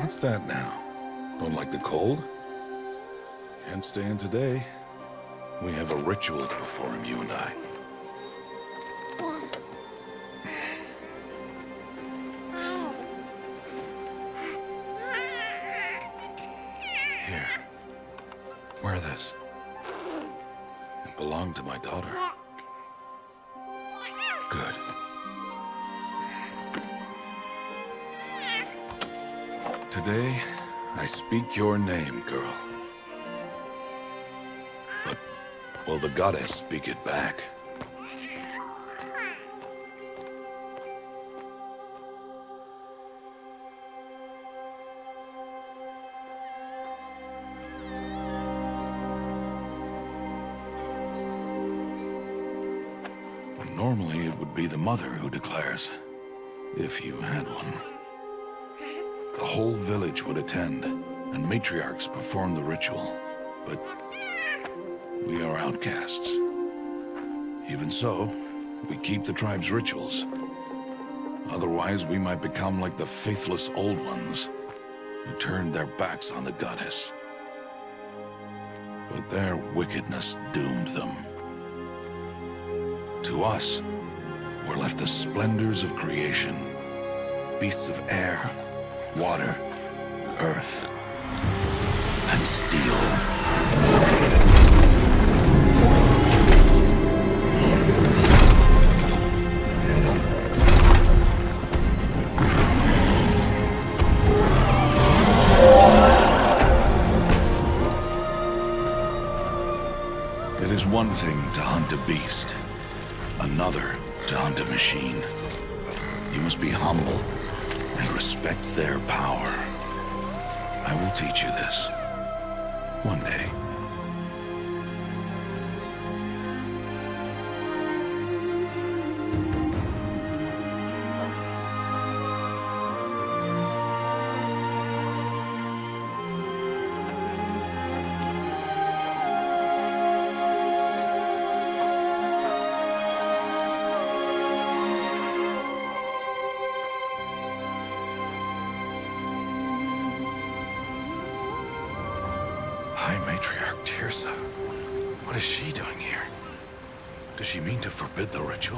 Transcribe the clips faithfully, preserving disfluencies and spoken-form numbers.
What's that now? Don't like the cold? Can't stay in today. We have a ritual to perform, you and I. Here. Wear this. It belonged to my daughter. Good. Today, I speak your name, girl. But will the goddess speak it back? Normally, it would be the mother who declares, if you had one. The whole village would attend, and matriarchs perform the ritual. But we are outcasts. Even so, we keep the tribe's rituals. Otherwise, we might become like the faithless old ones, who turned their backs on the goddess. But their wickedness doomed them. To us, were left the splendors of creation, beasts of air, water, earth, and steel. It is one thing to hunt a beast, another to hunt a machine. You must be humble and respect their power. I will teach you this. One day. High Matriarch Tirsa. What is she doing here? Does she mean to forbid the ritual?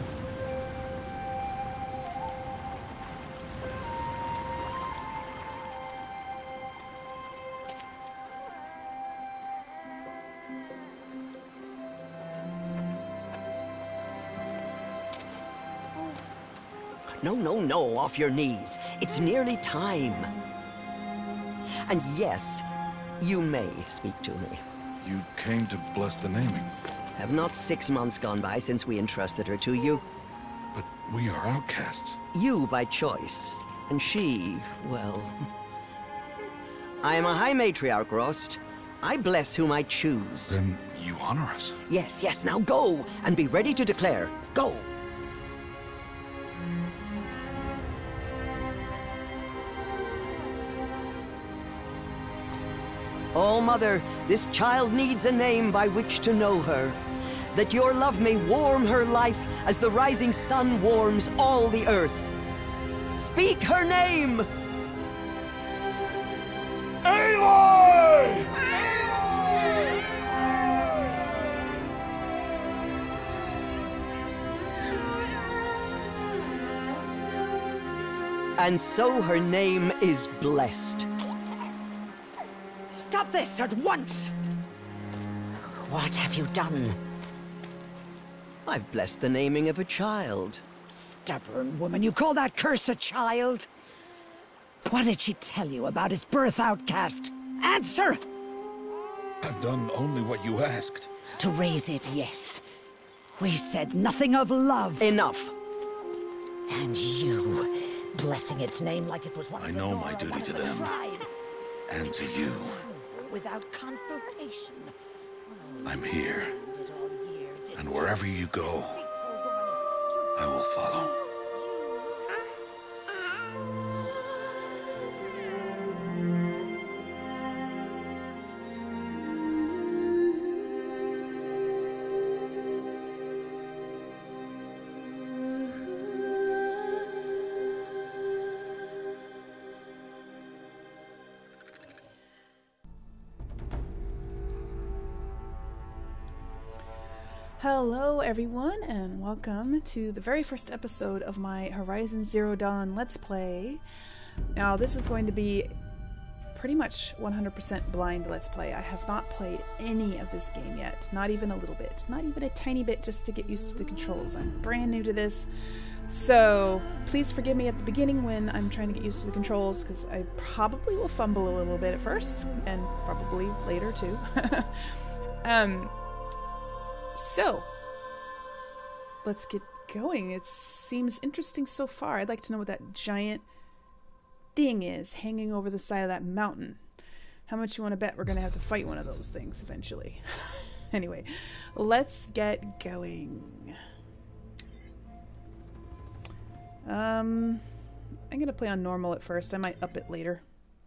No, no, no, off your knees. It's nearly time. And yes, you may speak to me. You came to bless the naming. Have not six months gone by since we entrusted her to you? But we are outcasts. You by choice, and she, well... I am a High Matriarch, Rost. I bless whom I choose. Then you honor us. Yes, yes, now go, and be ready to declare. Go! Oh, Mother, this child needs a name by which to know her. That your love may warm her life as the rising sun warms all the earth. Speak her name! Aloy! And so her name is blessed. Stop this at once! What have you done? I've blessed the naming of a child. Stubborn woman, you call that curse a child? What did she tell you about his birth, Outcast? Answer! I've done only what you asked. To raise it, yes. We said nothing of love. Enough. And you, blessing its name like it was one I of the know Nora, my duty one of to the them. tribe. And to you. Without consultation. I'm here. Did all year, did And wherever you go, I will follow. Hello everyone, and welcome to the very first episode of my Horizon Zero Dawn Let's Play. Now this is going to be pretty much one hundred percent blind Let's Play. I have not played any of this game yet, not even a little bit, not even a tiny bit, just to get used to the controls. I'm brand new to this, so please forgive me at the beginning when I'm trying to get used to the controls, because I probably will fumble a little bit at first, and probably later too. um... So, let's get going. It seems interesting so far. I'd like to know what that giant thing is hanging over the side of that mountain. How much you want to bet we're going to have to fight one of those things eventually? Anyway, let's get going. Um, I'm going to play on normal at first. I might up it later.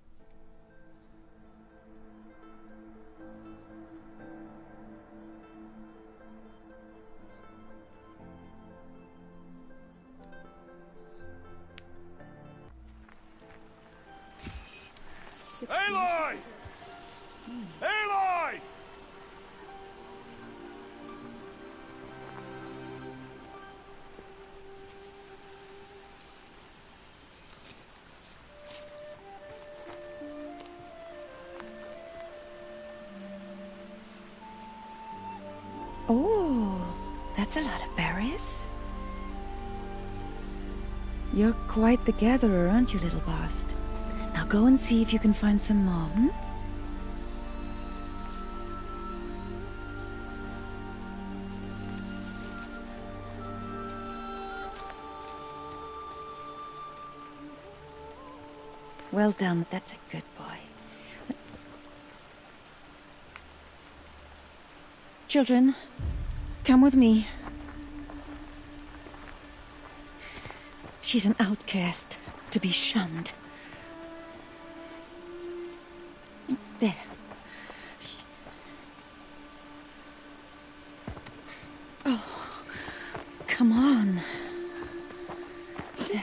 Aloy! Aloy! Oh, that's a lot of berries. You're quite the gatherer, aren't you, little bast? Now go and see if you can find some more, hmm? Well done, that's a good boy. Children, come with me. She's an outcast, to be shunned. There. Oh, come on. There.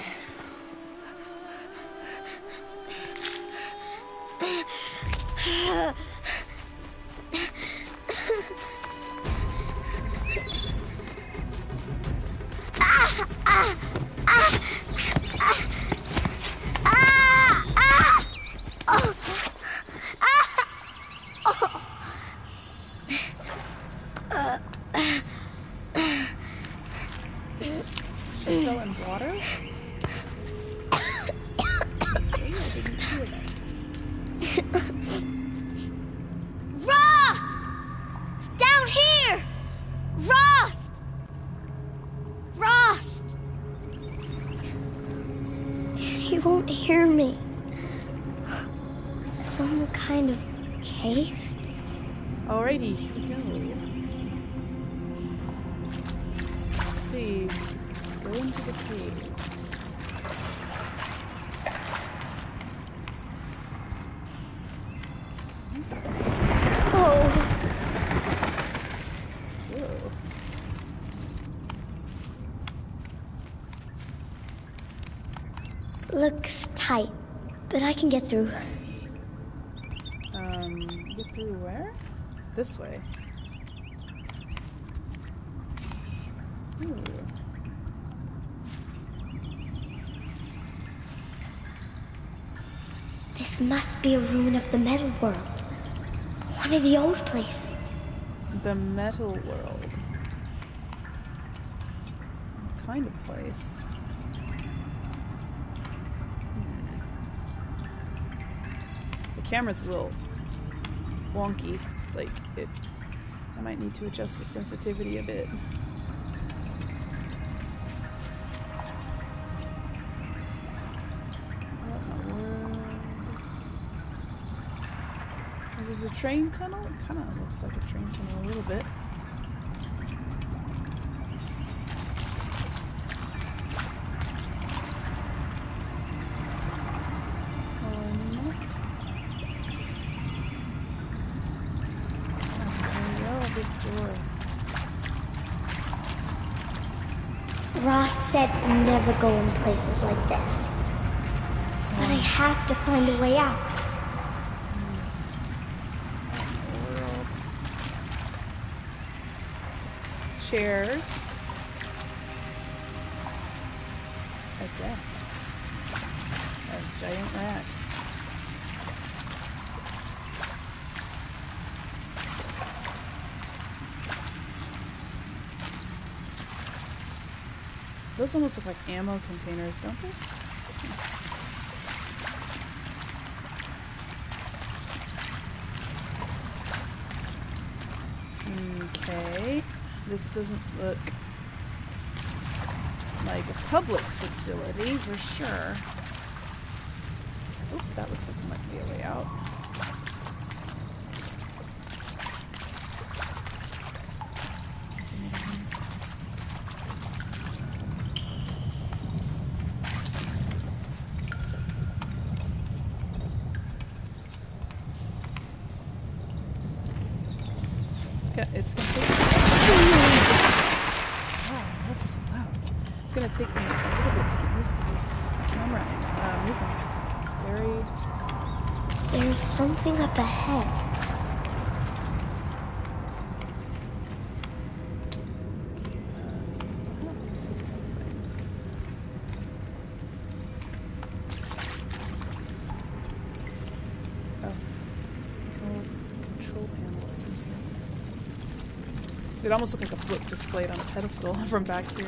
He won't hear me. Some kind of cave? Alrighty, here we go. Let's see. Go into the cave. Oh. Whoa. Looks tight, but I can get through. Um, get through where? This way. Ooh. This must be a ruin of the metal world. One of the old places. The metal world. What kind of place? The camera's a little wonky. It's like it. I might need to adjust the sensitivity a bit. What in the world? Is this a train tunnel? It kind of looks like a train tunnel a little bit. Ross said never go in places like this. So, but I have to find a way out. chairs. A desk. A giant rat. Those almost look like ammo containers, don't they? Okay. This doesn't look like a public facility for sure. Oop, that looks like it might be a way out. It's gonna take wow, that's wow. It's gonna take me a little bit to get used to these camera uh, movements. It's very. There's something up ahead. Oh, see something. Oh, control, control panel of some sort. It almost looked like a book displayed on a pedestal from back here.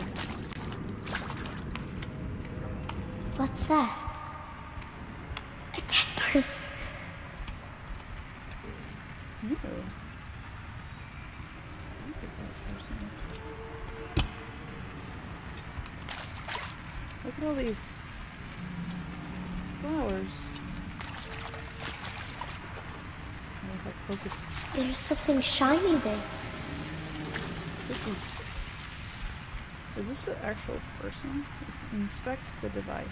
What's that? A dead person. Ew. Who's a dead person? Look at all these flowers. They look like crocuses. There's something shiny there. This is... Is this an actual person? Let's inspect the device.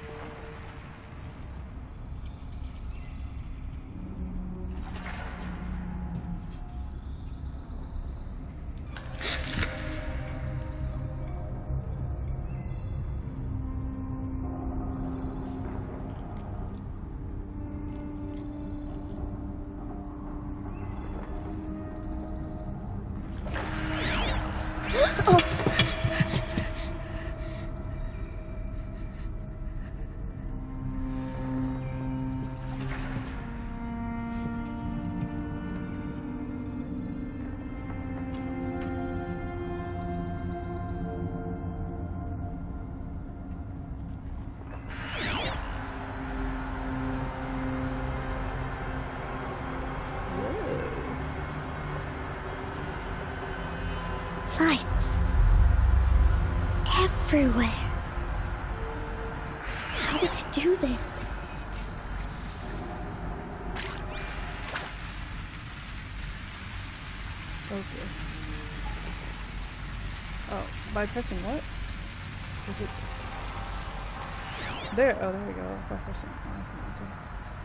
Lights. Everywhere. How does it do this? Focus. Oh, by pressing what? Was it... There, oh there we go, by pressing... Oh, okay.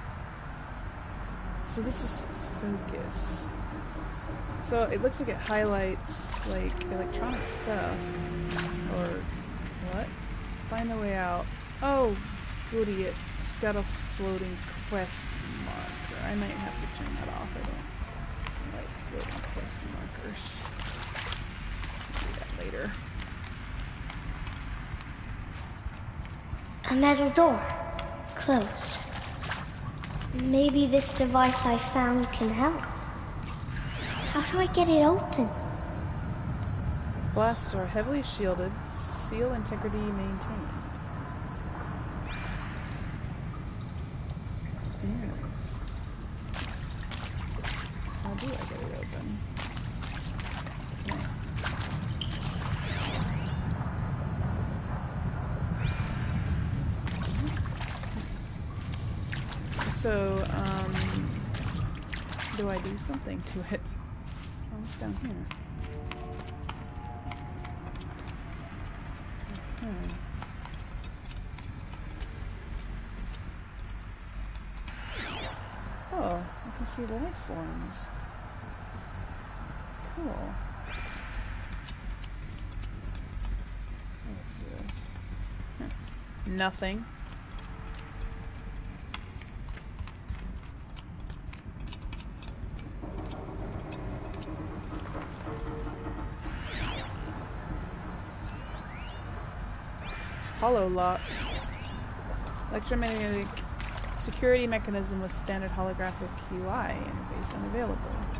So this is focus. So it looks like it highlights like electronic stuff. Or what? Find the way out. Oh, goody, it's got a floating quest marker. I might have to turn that off. I don't like floating quest markers. I'll do that later. A metal door. Closed. Maybe this device I found can help. How do I get it open? Blast door heavily shielded. Seal integrity maintained. Yeah. How do I get it open? Okay. So, um, do I do something to it? Oh, what's down here? Okay. Oh, I can see life forms. Cool. What's this? Huh. Nothing. Hollow lock. Electromagnetic security mechanism with standard holographic U I interface unavailable.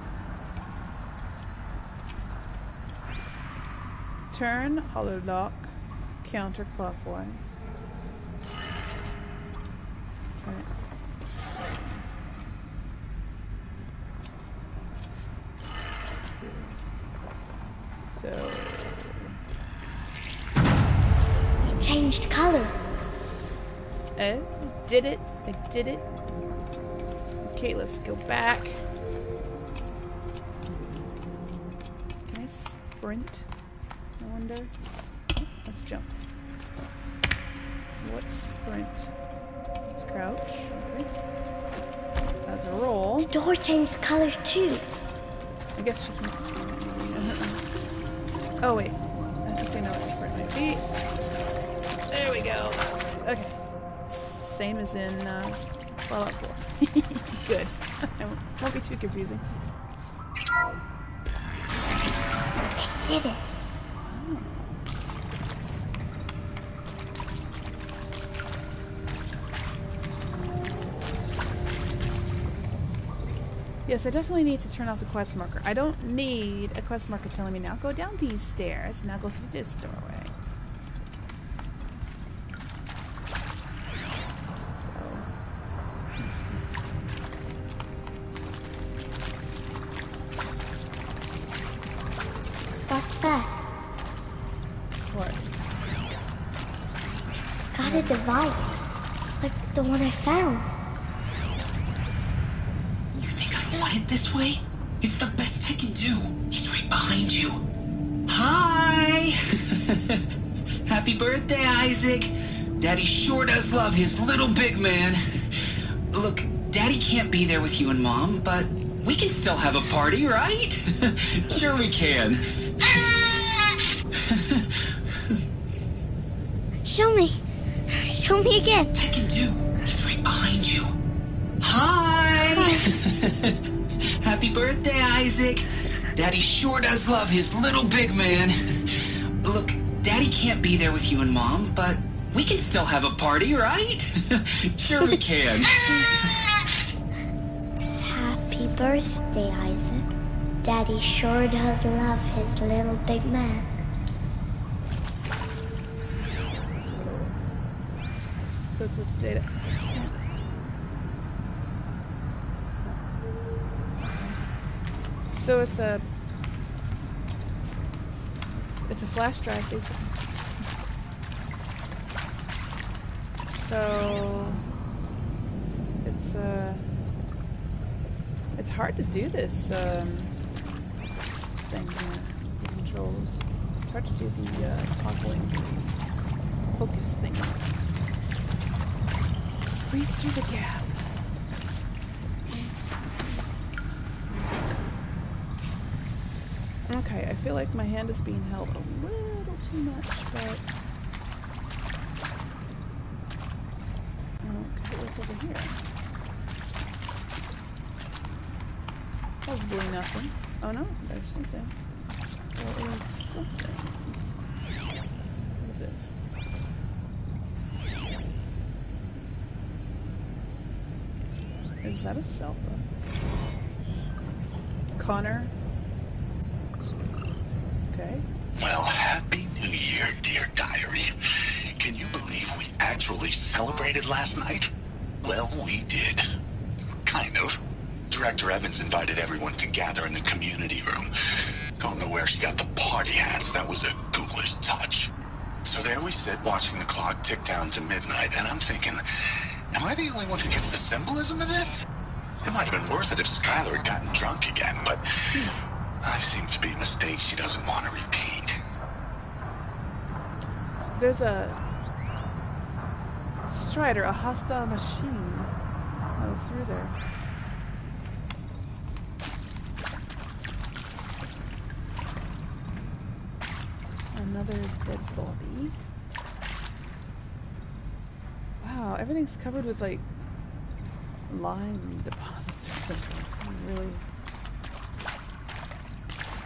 Turn hollow lock counterclockwise. Turn it. So It changed color. I did it. I did it. Okay, let's go back. Can I sprint? I wonder. Oh, let's jump. What's sprint? Let's crouch. Okay. That's a roll. The door changed color too. I guess she can't sprint. Oh wait. I think I know what sprint might be. There we go. Okay. Same as in uh, Fallout four. Good. It won't be too confusing. It did it. Yes, I definitely need to turn off the quest marker. I don't need a quest marker telling me now go down these stairs, now go through this doorway. What's that? What? It's got a device. Like the one I found. You think I want it this way? It's the best I can do. He's right behind you. Hi! Happy birthday, Isaac. Daddy sure does love his little big man. Look, Daddy can't be there with you and Mom, but we can still have a party, right? Sure we can. Show me. Show me again. I can do. He's right behind you. Hi! Happy birthday, Isaac. Daddy sure does love his little big man. Look, Daddy can't be there with you and Mom, but we can still have a party, right? Sure we can. Happy birthday, Isaac. Daddy sure does love his little big man. So it's a data. So it's a it's a flash drive basically. So it's uh it's hard to do this um, thing here, the controls. It's hard to do the uh, toggling focus thing. Squeeze through the gap. Okay, I feel like my hand is being held a little too much, but... Okay, what's over here? Probably nothing. Oh no, there's something. There is something. What is it? Is that a cell phone? Connor? Okay. Well, happy New Year, dear diary. Can you believe we actually celebrated last night? Well, we did. Kind of. Director Evans invited everyone to gather in the community room. Don't know where she got the party hats. That was a ghoulish touch. So there we sit, watching the clock tick down to midnight, and I'm thinking, am I the only one who gets the symbolism of this? It might have been worth it if Skylar had gotten drunk again, but I seem to be a mistake she doesn't want to repeat. There's a Strider, a hostile machine. Oh, through there. Another dead body. Wow, everything's covered with like lime deposits or something. Something really.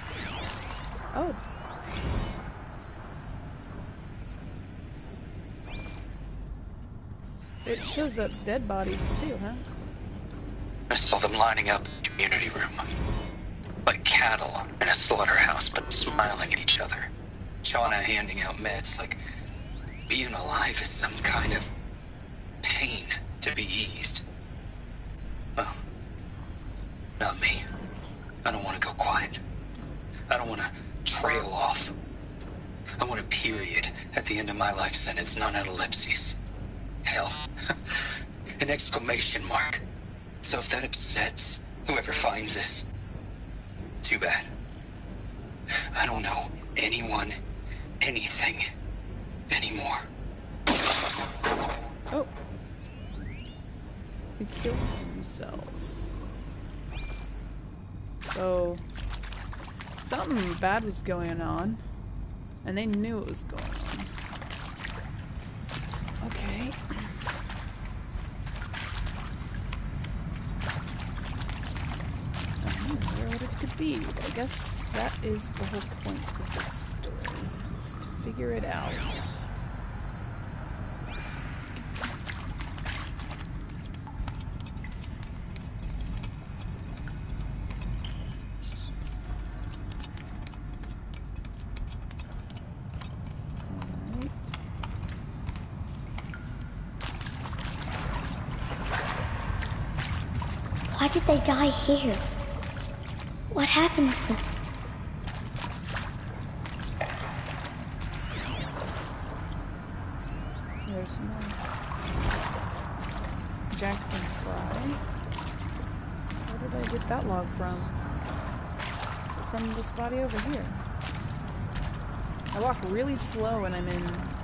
Oh. It shows up dead bodies too, huh? I saw them lining up in the community room. Like cattle in a slaughterhouse, but smiling at each other. Shauna handing out meds like being alive is some kind of pain to be eased. Well, not me. I don't want to go quiet. I don't want to trail off. I want a period at the end of my life sentence, not an ellipses. Hell, an exclamation mark. So if that upsets whoever finds this, too bad. I don't know anyone, anything, anymore. Oh. He killed himself. So, something bad was going on, and they knew it was going on. Okay. I don't know what it could be, but I guess that is the whole point of this story. Is to figure it out. Why did they die here? What happened to them? There's more. Jackson Fry. Where did I get that log from? Is it from this body over here? I walk really slow when I'm in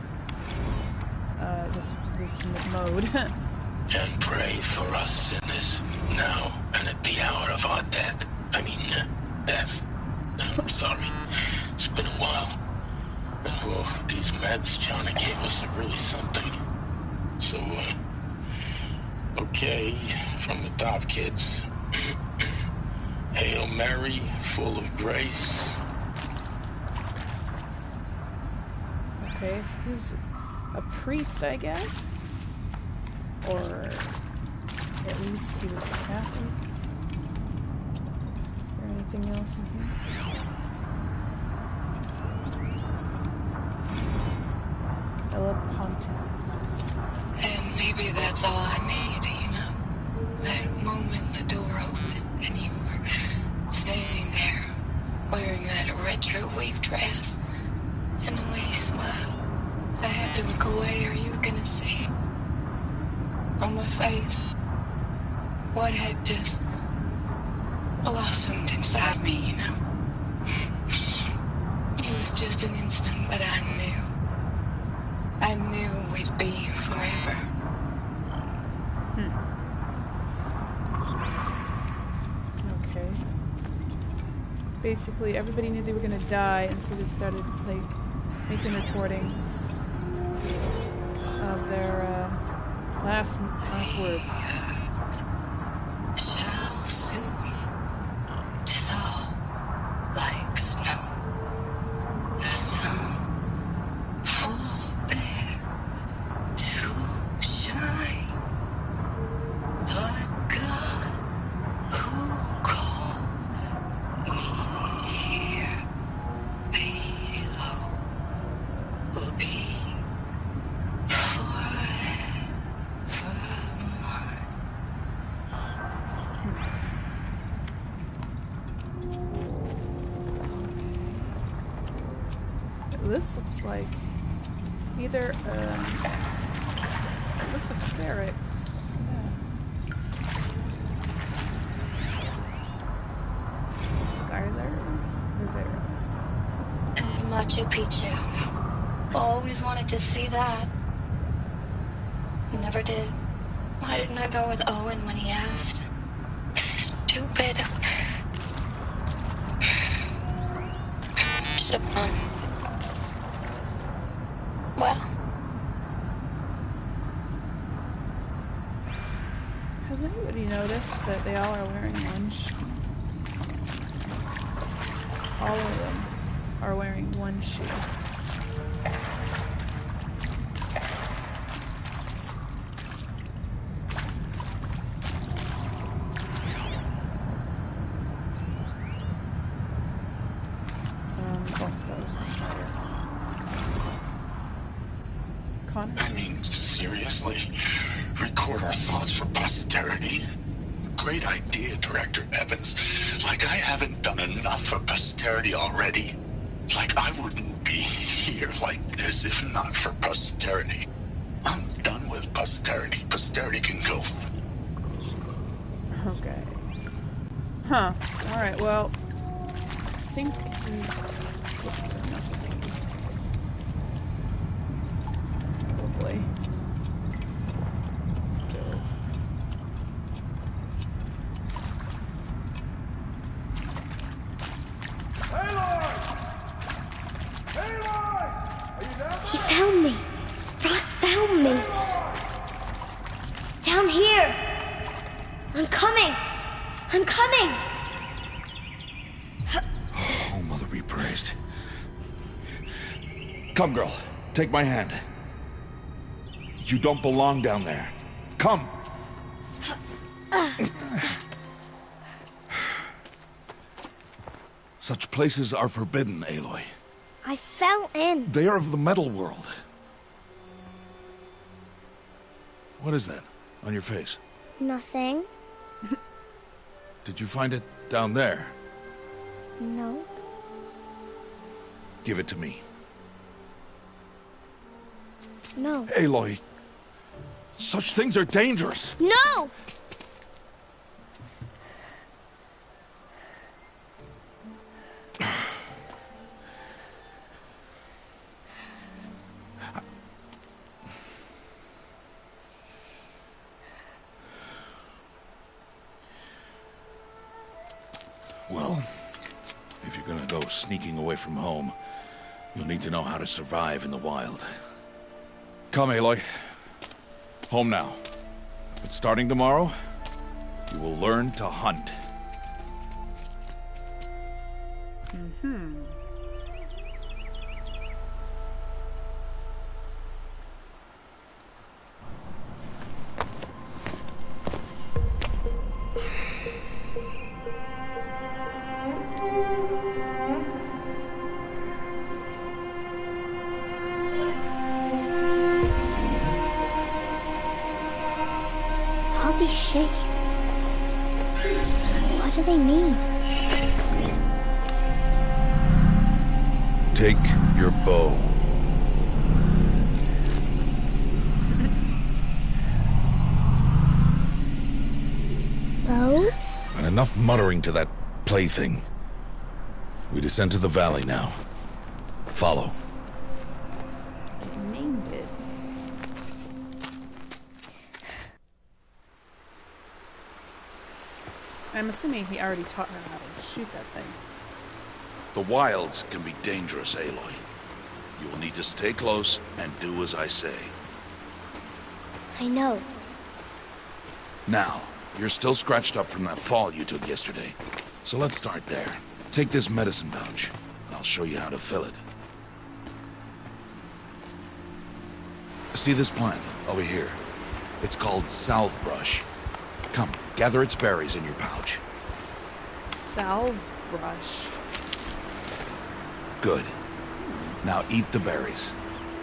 uh, this this mode. And pray for us sinners, now and at the hour of our death. I mean, uh, death. Sorry, it's been a while. And well, these meds Johnny gave us are really something. So, uh, okay, from the top, kids. Hail Mary, full of grace. Okay, so who's a priest, I guess? Or at least he was a Catholic. Is there anything else in here? Ella Pontius. And maybe that's all I need, you know? That moment the door opened and you were standing there wearing that retro wave dress and the way you smiled. I had to look away or you were gonna see it. On my face, what had just blossomed inside me, you know? It was just an instant, but I knew. I knew we'd be forever. Hmm. Okay. Basically, everybody knew they were gonna die, and so they started, like, making recordings of their, uh, Last, last words. Shall soon dissolve like snow. The sun fall there to shine. But God, who called me here below, will be this looks like either um, it looks like barracks. Yeah. Skylar Rivera. And Machu Picchu. Always wanted to see that. Never did. Why didn't I go with Owen when he asked? Stupid. Should have gone. Well. Has anybody noticed that they all are wearing one shoe? All of them are wearing one shoe. Oh, that was the starter. Connor? I mean, seriously? Record our thoughts for posterity? Great idea, Director Evans. Like I haven't done enough for posterity already. Like I wouldn't be here like this if not for posterity. I'm done with posterity. Posterity can go. Okay. Huh. Alright, well, I think we looked at enough of these. Hopefully. Let's go. Aloy! Aloy! Are you down He found me. Ross found me. Down here. I'm coming. I'm coming. Oh, Mother be praised. Come, girl. Take my hand. You don't belong down there. Come. Such places are forbidden, Aloy. I fell in. They are of the metal world. What is that on your face? Nothing. Did you find it down there? No. Give it to me. No. Aloy, such things are dangerous. No! Well, if you're gonna go sneaking away from home, you'll need to know how to survive in the wild. Come, Aloy. Home now. But starting tomorrow, you will learn to hunt. Mm-hmm. All these shapes. What do they mean? Take your bow. Bow? And enough muttering to that plaything. We descend to the valley now. Follow. I named it. I'm assuming he already taught her how to shoot that thing. The wilds can be dangerous, Aloy. You will need to stay close and do as I say. I know. Now, you're still scratched up from that fall you took yesterday. So let's start there. Take this medicine pouch, and I'll show you how to fill it. See this plant over here? It's called salve brush. Come, gather its berries in your pouch. Salve brush. Good. Now eat the berries.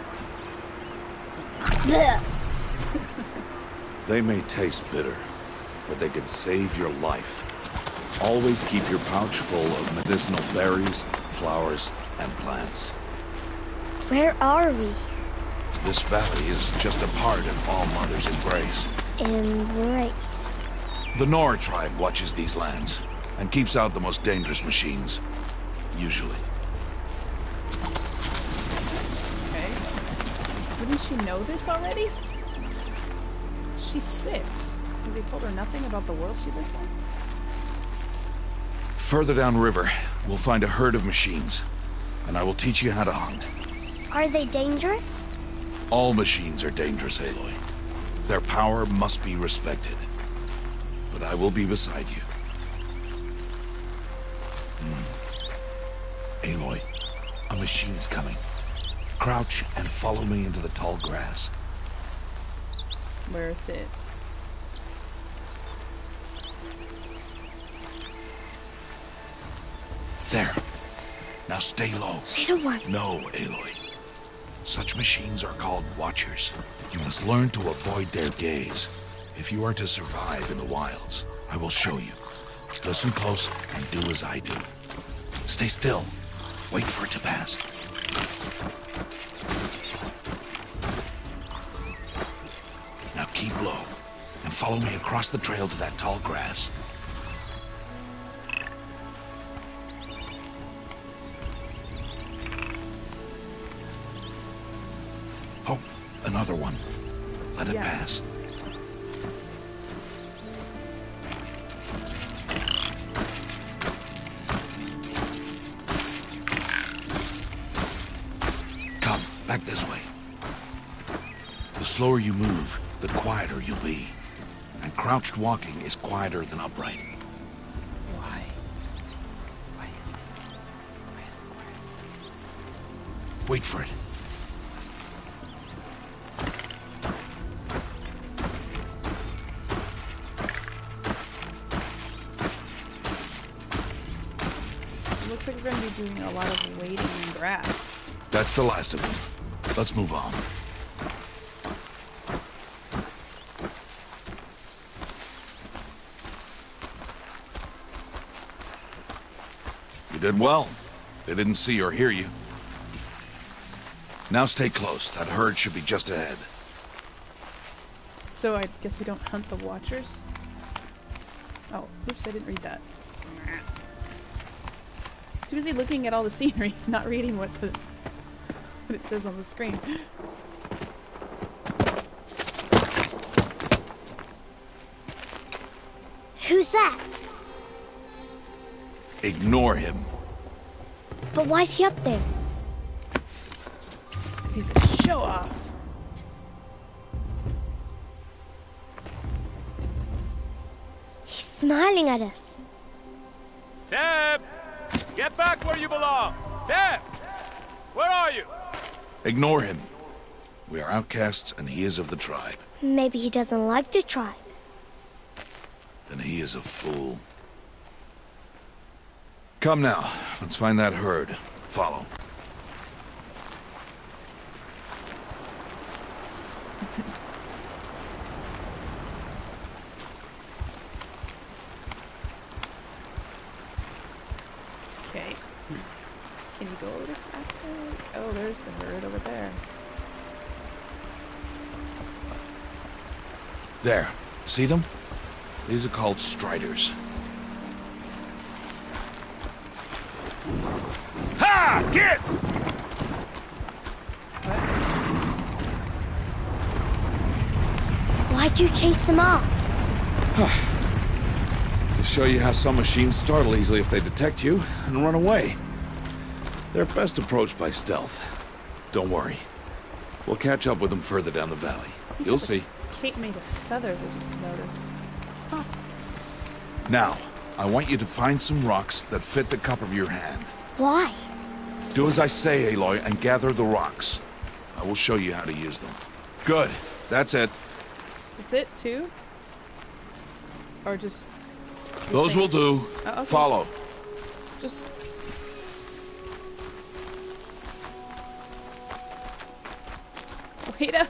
They may taste bitter, but they can save your life. Always keep your pouch full of medicinal berries, flowers, and plants. Where are we? This valley is just a part of All Mother's embrace. Embrace. The Nora tribe watches these lands and keeps out the most dangerous machines. Usually. Okay. Wouldn't she know this already? She's six. Has he told her nothing about the world she lives in? Further downriver, we'll find a herd of machines, and I will teach you how to hunt. Are they dangerous? All machines are dangerous, Aloy. Their power must be respected. But I will be beside you. Mm. Aloy, a machine's coming. Crouch and follow me into the tall grass. Where is it? There. Now Now stay low. Little one. No, Aloy. Such machines are called watchers. You must learn to avoid their gaze if you are to survive in the wilds. I will show you. Listen close and do as I do. Stay still. Wait for it to pass. Now keep low and follow me across the trail to that tall grass. Oh, another one. Let it Yeah. pass. Come, back this way. The slower you move, the quieter you'll be. And crouched walking is quieter than upright. Why? Why is it? Why is it quiet? Wait for it. It looks like we're going to be doing a lot of wading in grass. That's the last of them. Let's move on. You did well. They didn't see or hear you. Now stay close. That herd should be just ahead. So I guess we don't hunt the watchers? Oh, oops, I didn't read that. Too busy looking at all the scenery, not reading what this what it says on the screen. Who's that? Ignore him. But why's he up there? He's a show-off. He's smiling at us. Teb! Get back where you belong! Teb! Where are you? Ignore him. We are outcasts and he is of the tribe. Maybe he doesn't like the tribe. Then he is a fool. Come now, let's find that herd. Follow. Okay. Can you go a little faster? Oh, there's the herd over there. There. See them? These are called striders. Ha! Get! Why'd you chase them off? To show you how some machines startle easily if they detect you and run away. They're best approached by stealth. Don't worry. We'll catch up with them further down the valley. You'll see. Cape made of feathers, I just noticed. Huh. Now, I want you to find some rocks that fit the cup of your hand. Why? Do as I say, Aloy, and gather the rocks. I will show you how to use them. Good. That's it. That's it, too? Or just... Those will do. Oh, okay. Follow. Just... Wait up.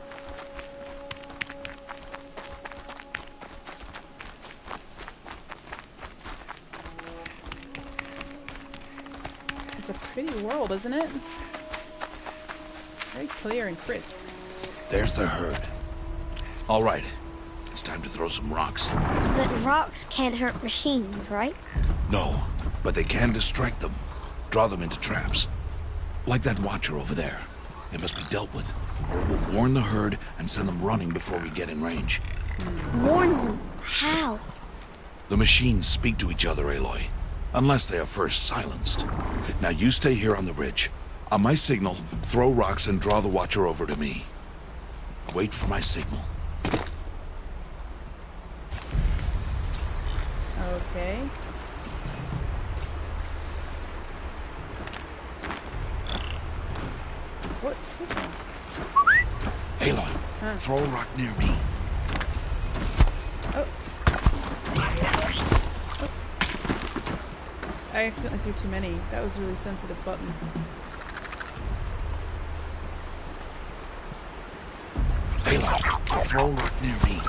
It's a pretty world, isn't it? Very clear and crisp. There's the herd. All right. It's time to throw some rocks. But rocks can't hurt machines, right? No, but they can distract them. Draw them into traps. Like that watcher over there. It must be dealt with, or it will warn the herd and send them running before we get in range. Warn them? How? The machines speak to each other, Aloy. Unless they are first silenced. Now you stay here on the ridge. On my signal, throw rocks and draw the watcher over to me. Wait for my signal. Okay. What signal? Aloy, Huh. throw a rock near me. Oh. Oh. I I accidentally threw too many. That was a really sensitive button. Aloy, throw right near me.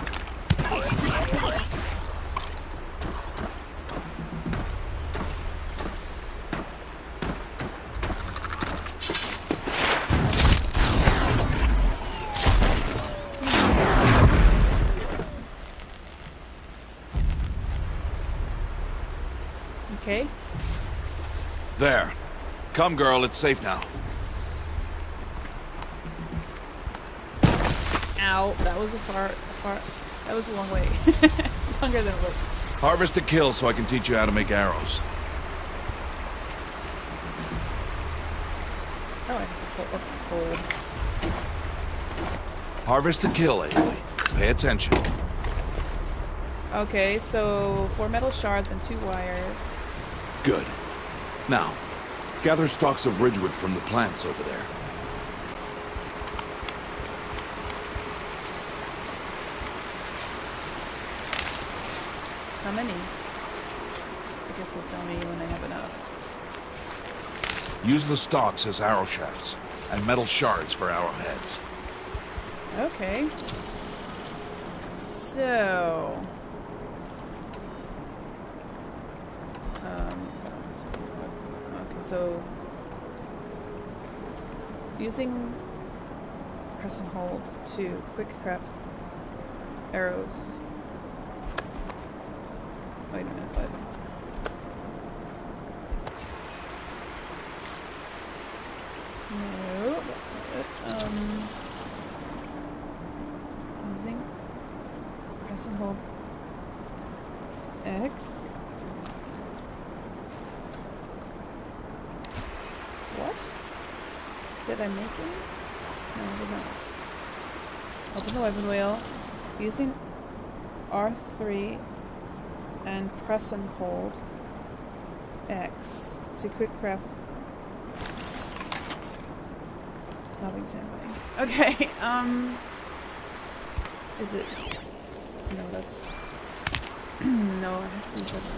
Okay. There. Come, girl, it's safe now. Ow, that was a far, a far, that was a long way. Longer than it looked. Harvest a kill so I can teach you how to make arrows. Oh, I have to pull up hold. Harvest a kill, Aloy. Pay attention. Okay, so four metal shards and two wires. Good. Now, gather stalks of ridgewood from the plants over there. How many? I guess he'll tell me when I have enough. Use the stalks as arrow shafts, and metal shards for arrowheads. Okay. So... Um, okay, so... Using press and hold to quick craft arrows. Wait a minute, what? No, that's not it. Um, using press and hold X. What? Did I make it? No, I did not. Open the weapon wheel. Using R three and press and hold X to quick craft. Nothing's happening. Okay, um... Is it... No, that's... no, I have to use that.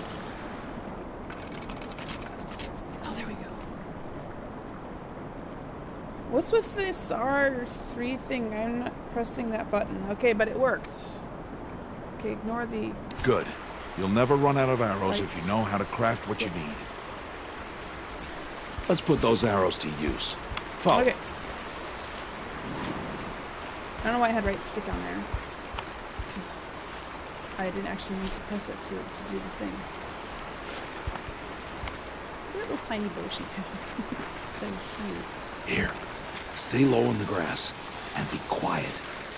Oh, there we go. What's with this R three thing? I'm not pressing that button. Okay, but it worked. Okay, ignore the... Good. You'll never run out of arrows Lights. if you know how to craft what you need. Let's put those arrows to use. Follow. Okay. I don't know why I had right stick on there. Because I didn't actually need to press it to, to do the thing. What a little tiny bow she has. So cute. Here. Stay low in the grass and be quiet.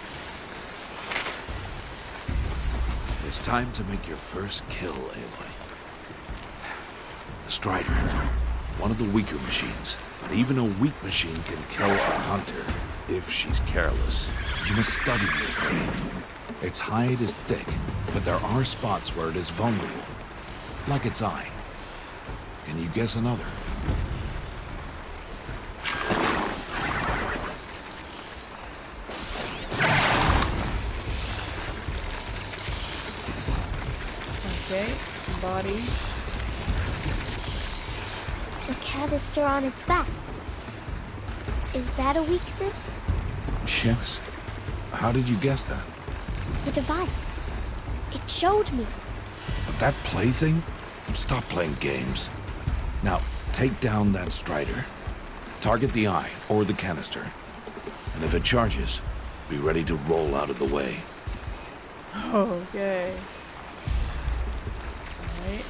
It's time to make your first kill, Aloy. The Strider. One of the weaker machines. But even a weak machine can kill a hunter if she's careless. You must study your prey. Its hide is thick, but there are spots where it is vulnerable. Like its eye. Can you guess another? Okay, body. The canister on its back. Is that a weakness? Yes. How did you guess that? The device. It showed me. But that plaything? Stop playing games. Now, take down that Strider. Target the eye or the canister. And if it charges, be ready to roll out of the way. Okay. Alright.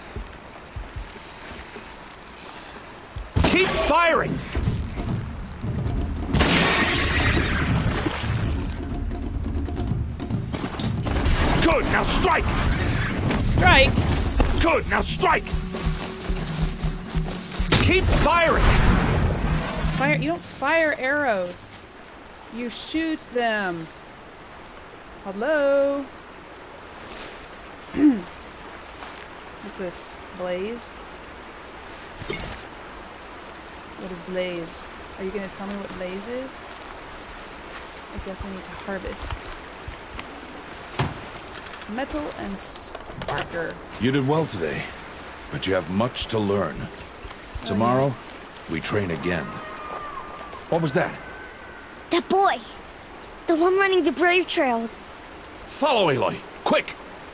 Keep firing! Good, now strike! Strike! Good, now strike! Keep firing! Fire, you don't fire arrows. You shoot them. Hello? What's this? Blaze? What is blaze? Are you gonna tell me what blaze is? I guess I need to harvest. Metal and sparker. You did well today. but you have much to learn. Tomorrow, we train again. What was that? That boy! The one running the brave trails. Follow Aloy, quick!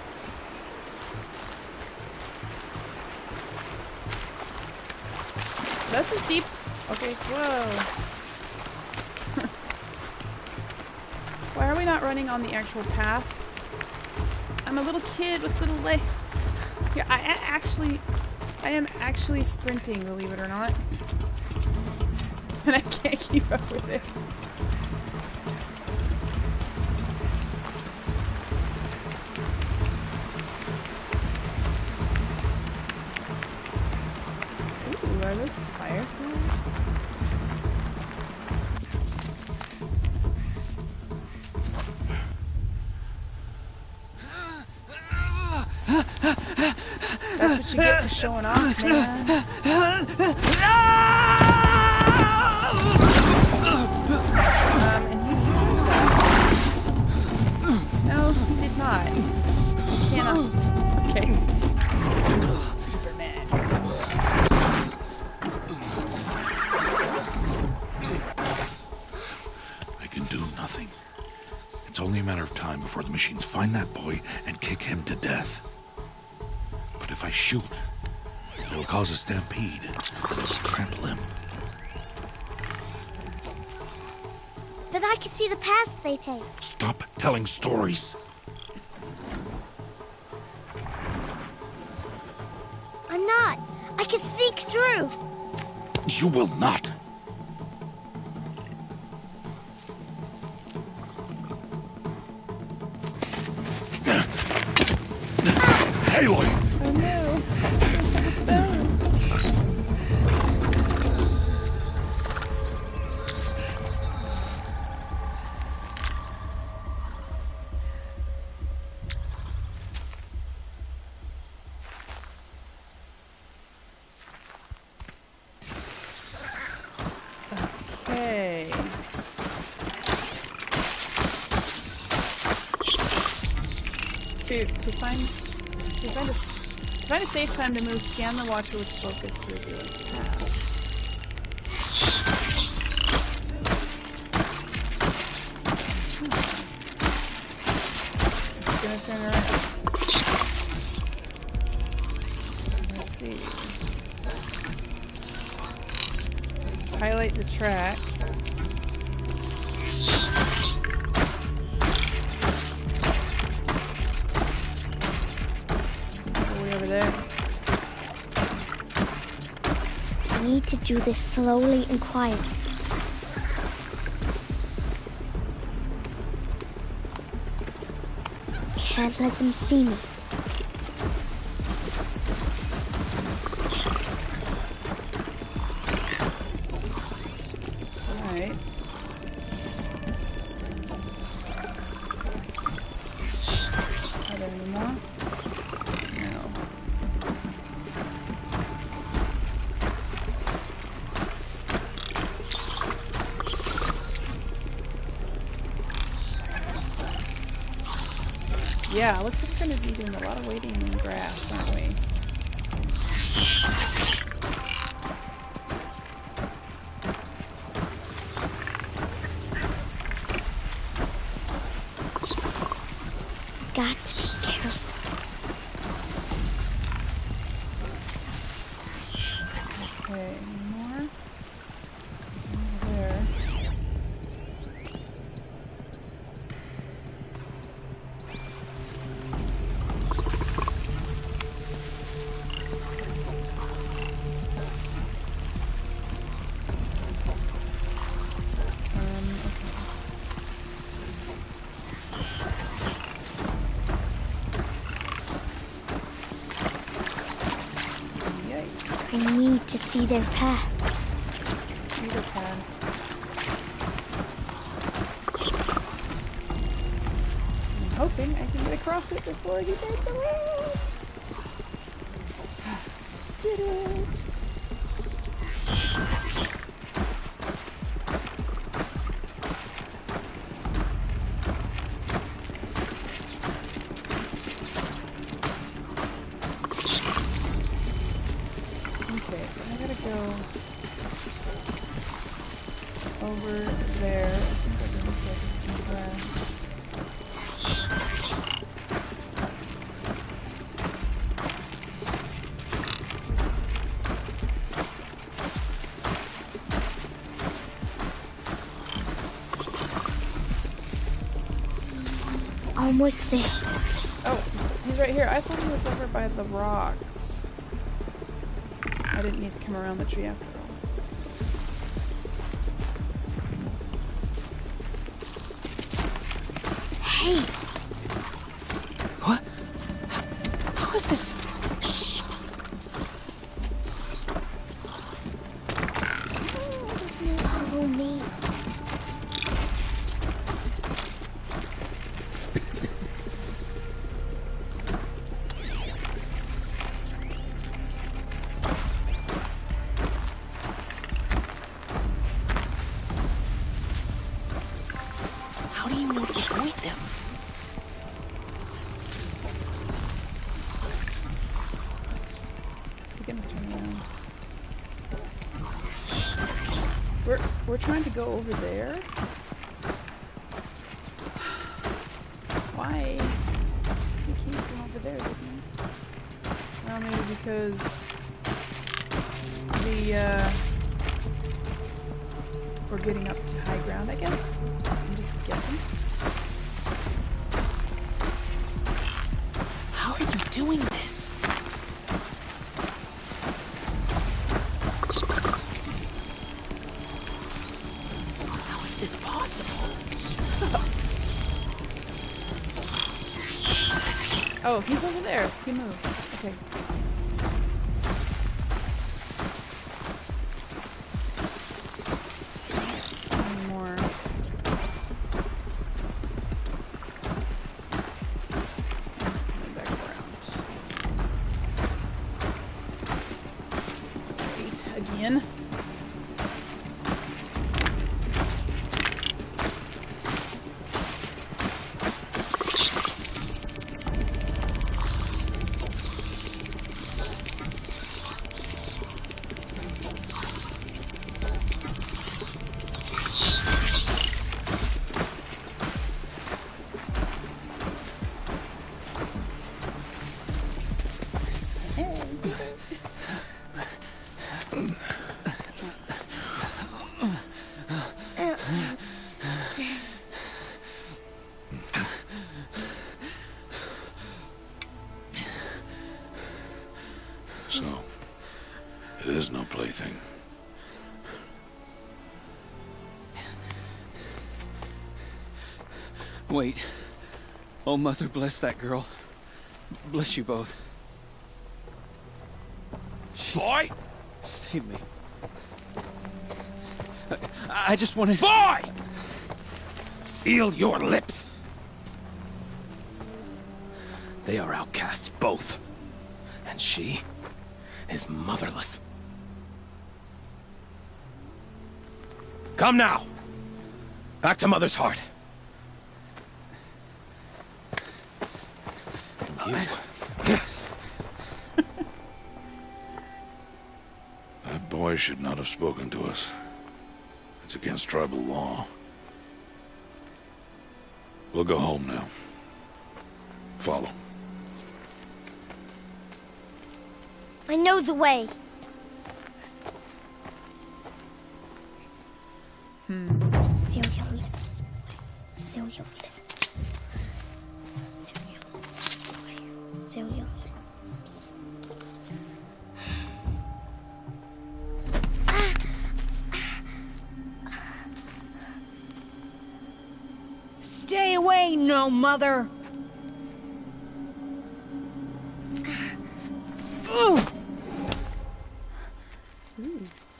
That's as deep. Okay, whoa. Why are we not running on the actual path? I'm a little kid with little legs. Yeah, I a- actually, I am actually sprinting, believe it or not. And I can't keep up with it. Ooh, are those fireflies? That's what you get for showing off, man. Um, and he's healed that. No, he did not. He cannot. Okay. Superman. I can do nothing. It's only a matter of time before the machines find that boy and kick him to death. But if I shoot, it'll cause a stampede, and it'll trample him. But I can see the paths they take. Stop telling stories. I'm not. I can sneak through. You will not. Aloy! Oh no. Okay. To to find to find a to find a safe time to move, scan the watcher with focus to reveal its path. It's gonna turn around. Let's see. Highlight the track. Over there. I need to do this slowly and quietly. Can't let them see me. Alright. Are there any more? No. Yeah, looks like we're going to be doing a lot of waiting in the grass, aren't we? Got to be careful. Okay, any more? There's one over there. I need to see their paths. See the path. I'm hoping I can get across it before he turns around. Did it! over there. I think I can just have some grass. Almost there. Oh, he's right here. I thought he was over by the rocks. I didn't need to come around the tree after all. Hey! What? How is this? Shh. Follow me. How do you know to avoid them? Is he gonna turn around? We're we're trying to go over there. Why? Does he keep going over there, doesn't he? Well, maybe because the uh, we're getting up to high ground, I guess. I'm just guessing. How are you doing this? How is this possible? Oh, he's over there. He moved. Okay. Some more. He's coming back around. Wait, again. So, it is no plaything. Wait. Oh, Mother, bless that girl. Bless you both. She, Boy! She saved me. I, I just wanted... Boy! Seal your lips! They are outcasts, both. And she is motherless. Come now! Back to Mother's heart. And you... That boy should not have spoken to us. It's against tribal law. We'll go home now. Follow. I know the way. Hmm. Seal your lips. Seal your lips. Seal your lips, boy. Seal your lips. Stay away, no mother! Ooh. Ooh.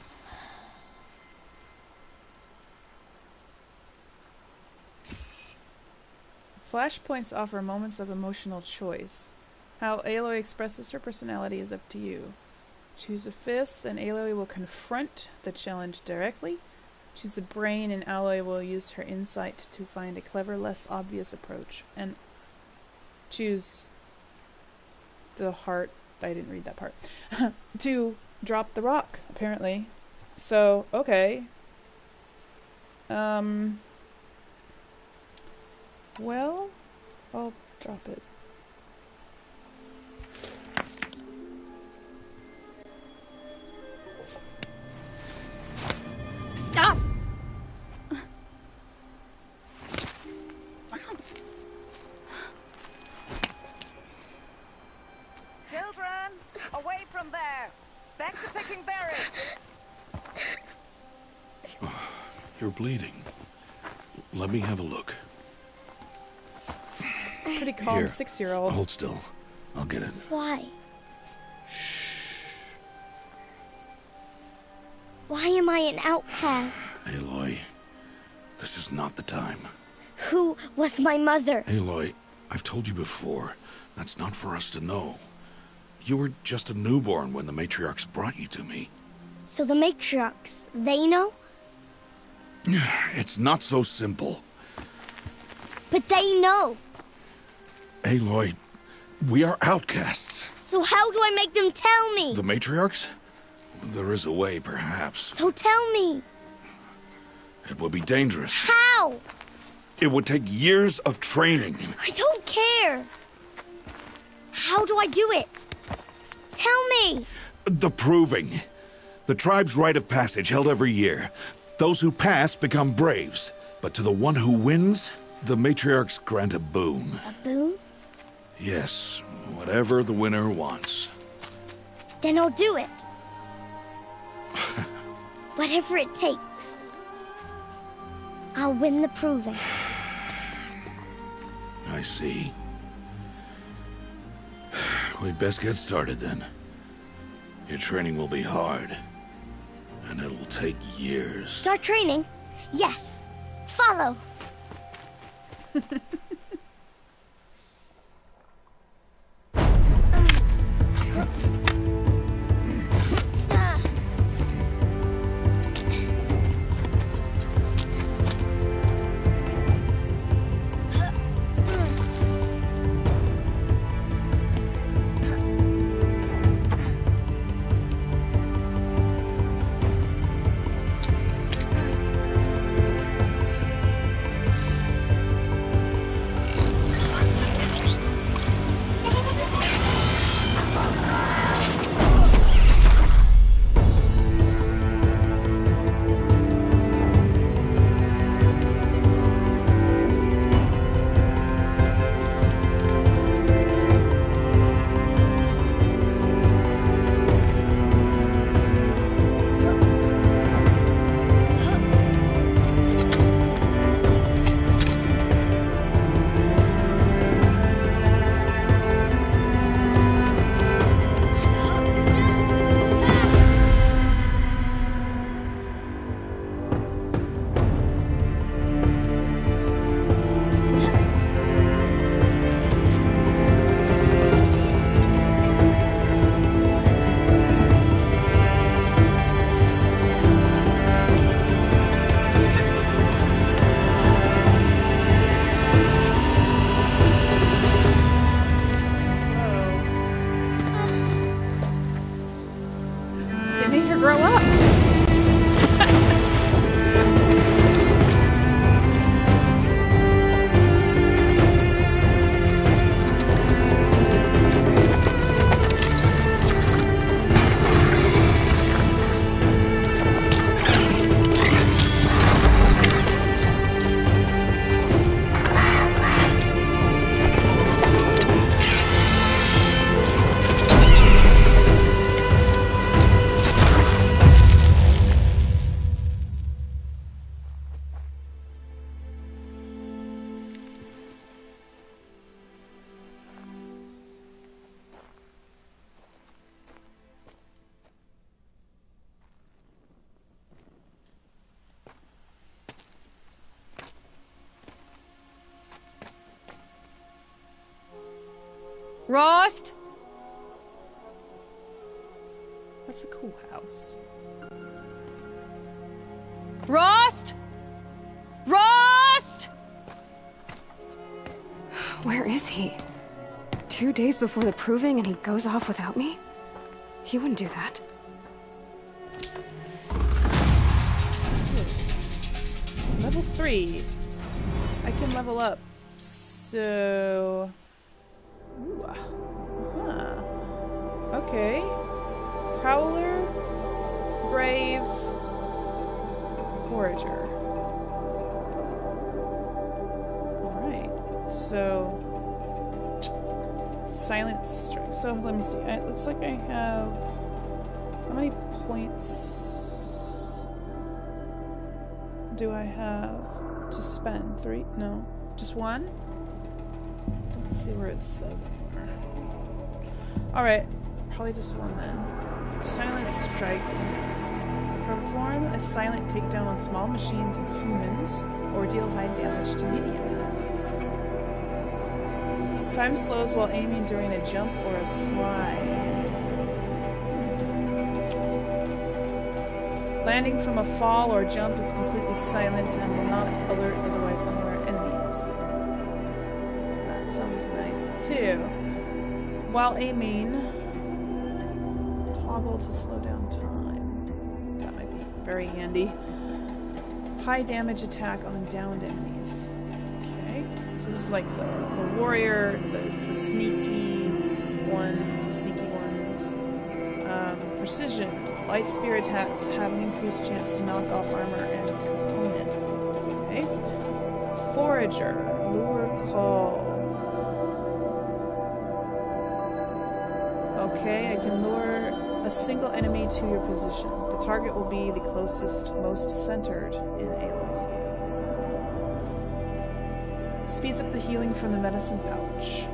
Flashpoints offer moments of emotional choice. How Aloy expresses her personality is up to you. Choose a fist and Aloy will confront the challenge directly. Choose a brain and Aloy will use her insight to find a clever, less obvious approach. And choose the heart. I didn't read that part. To drop the rock, apparently. So, okay. Um. Well, I'll drop it. Stop! Children, away from there. Back to picking berries. You're bleeding. Let me have a look. Pretty calm Here, six-year-old. hold still. I'll get it. Why? Why am I an outcast? Aloy, this is not the time. Who was my mother? Aloy, I've told you before, that's not for us to know. You were just a newborn when the matriarchs brought you to me. So the matriarchs, they know? It's not so simple. But they know. Aloy, we are outcasts. So how do I make them tell me? The matriarchs? There is a way, perhaps. So tell me. It would be dangerous. How? It would take years of training. I don't care. How do I do it? Tell me. The proving. The tribe's rite of passage held every year. Those who pass become braves. But to the one who wins, the matriarchs grant a boon. A boon? Yes, whatever the winner wants. Then I'll do it. Whatever it takes. I'll win the proving. I see. We'd best get started then. Your training will be hard. And it'll take years. Start training? Yes. Follow. Rost? That's a cool house. Rost? Rost? Where is he? Two days before the proving and he goes off without me? He wouldn't do that. level three. I can level up. So... Ooh. Huh. Okay. Prowler, Brave, Forager. Alright. So... Silent Strike. So let me see. It looks like I have... How many points do I have to spend? Three? No. Just one? Don't see where it says anywhere. Alright. Probably just one then. Silent Strike. Perform a silent takedown on small machines and humans, or deal high damage to medium enemies. Time slows while aiming during a jump or a slide. Landing from a fall or jump is completely silent and will not alert otherwise unaware enemies. That sounds nice too. While aiming, toggle to slow down time. That might be very handy. High damage attack on downed enemies. Okay, so this is like the, the warrior, the, the sneaky one, the sneaky ones. Um, precision. Light spear attacks have an increased chance to knock off armor and components. Okay. Forager. Lure call. Okay, I can lure a single enemy to your position. The target will be the closest, most centered in Aloy's view. Speeds up the healing from the medicine pouch.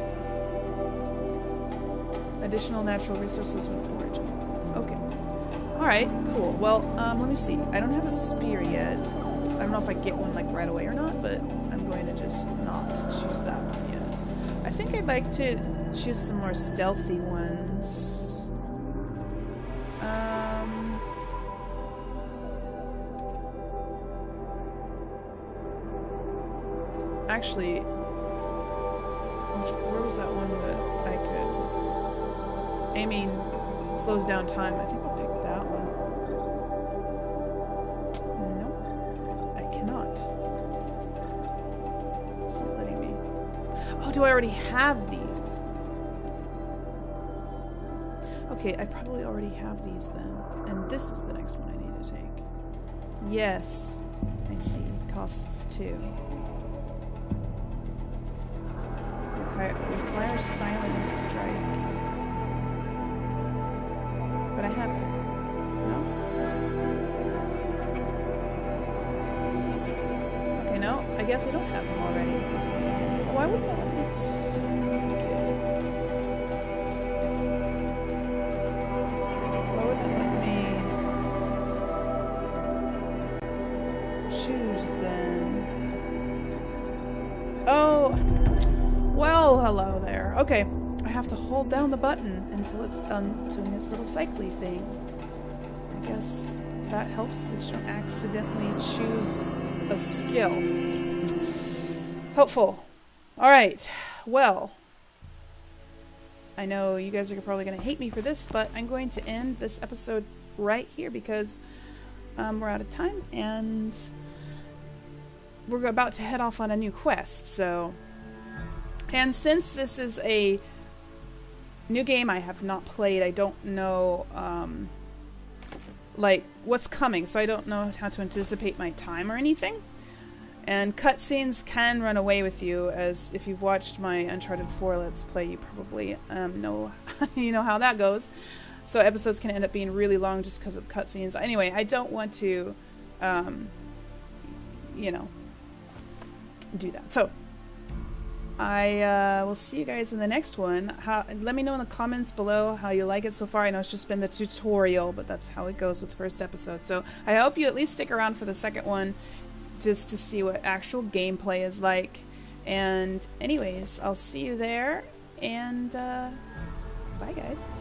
Additional natural resources when foraging. Okay. Alright, cool. Well, um, let me see. I don't have a spear yet. I don't know if I get one, like, right away or not, but I'm going to just not choose that one yet. I think I'd like to choose some more stealthy ones. Um... Actually... Where was that one that I could... Aiming slows down time. I think I'll pick that one. Nope. I cannot. It's not letting me. Oh, do I already have these? Okay, I probably already have these then. And this is the next one I need to take. Yes. I see. Costs two. Okay, requires silent strike. But I have it. No? Okay, no. I guess I don't have them already. Why would that? Okay. Why would that let me choose then? Oh! Well, hello there. Okay. I have to hold down the button until it's done doing this little cycly thing. I guess that helps that you don't accidentally choose a skill. Hopeful. Alright, well. I know you guys are probably going to hate me for this, but I'm going to end this episode right here because um, we're out of time and we're about to head off on a new quest, so... And since this is a new game I have not played, I don't know, um, like, what's coming, so I don't know how to anticipate my time or anything. And cutscenes can run away with you, as if you've watched my Uncharted four Let's Play, you probably um, know, you know how that goes. So episodes can end up being really long just because of cutscenes. Anyway, I don't want to, um, you know, do that. So... I uh, will see you guys in the next one. How, let me know in the comments below how you like it so far. I know it's just been the tutorial, but that's how it goes with the first episode. So I hope you at least stick around for the second one just to see what actual gameplay is like. And anyways, I'll see you there, and uh, bye guys.